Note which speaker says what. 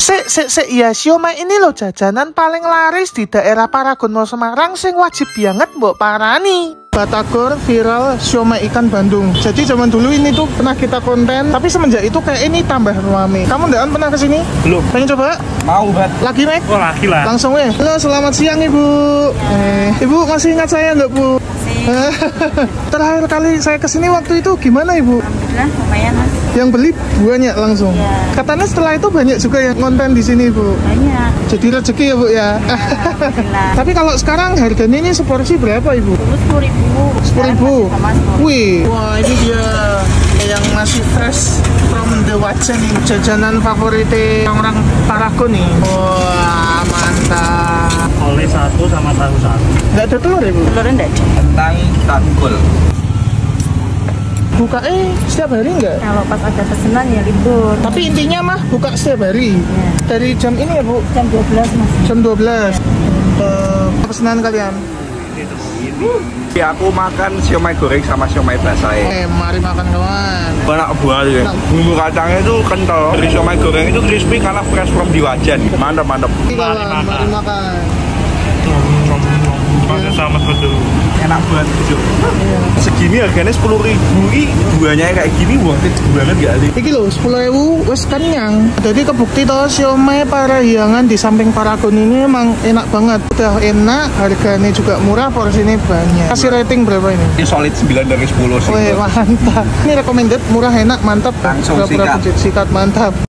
Speaker 1: Sik ya, siomay ini loh jajanan paling laris di daerah Paragon Mall Semarang sing wajib banget mbok parani. Batagor viral siomay ikan Bandung. Jadi zaman dulu ini tuh pernah kita konten, tapi semenjak itu kayak ini tambah rame. Kamu ndak pernah kesini?
Speaker 2: Belum.
Speaker 1: Pengen coba?
Speaker 2: Mau banget.
Speaker 1: Lagi Mek?
Speaker 2: Oh lagi lah.
Speaker 1: Langsung ya. Halo, selamat siang Ibu. Ibu masih ingat saya nggak Bu? Terakhir kali saya kesini waktu itu gimana Ibu?
Speaker 3: Alhamdulillah lumayan Mas.
Speaker 1: Yang beli banyak langsung.
Speaker 3: Ya.
Speaker 1: Katanya setelah itu banyak juga yang konten di sini Bu.
Speaker 3: Banyak.
Speaker 1: Jadi rezeki ya Bu ya.
Speaker 3: Alhamdulillah.
Speaker 1: Tapi kalau sekarang harganya ini seporsi berapa Ibu?
Speaker 3: Dulu 10.000.
Speaker 1: 10.000. Wih, wah ini dia yang masih fresh from the Wajan nih. Jajanan favorit orang Paragon nih. Wah, mantap.
Speaker 2: Oleh satu sama tahu satu.
Speaker 1: Nggak ada telur ya Bu?
Speaker 3: Telurnya enggak ada.
Speaker 2: Kentang tanggul.
Speaker 1: Buka setiap hari nggak?
Speaker 3: Kalau pas ada pesanan ya libur.
Speaker 1: Tapi intinya mah buka setiap hari.
Speaker 3: Ya.
Speaker 1: Dari jam ini ya Bu?
Speaker 3: Jam 12 Mas.
Speaker 1: Jam 12. Pesanan kalian?
Speaker 2: Ya, aku makan siomay goreng sama siomay basah.
Speaker 1: Mari makan kawan.
Speaker 2: Banyak buah ya. Bumbu kacangnya itu kental. Dari siomay goreng itu crispy karena fresh from di Wajan. Mantap.
Speaker 1: Mari makan.
Speaker 2: Pakai sama betul. Enak banget gitu. Segini harganya 10.000. Buahnya kayak gini worth it banget gak sih?
Speaker 1: Iki lho 10.000 wes kenyang. Jadi kebukti toh siomay Parahyangan di samping Paragon ini emang enak banget. Udah enak, harganya juga murah, porsinya banyak. Kasih rating berapa ini?
Speaker 2: Ini solid 9 dari 10 sih.
Speaker 1: Wih, mantap. Ini recommended, murah, enak, mantap.
Speaker 2: Langsung
Speaker 1: Pura-pura
Speaker 2: sikat.
Speaker 1: sikat, mantap.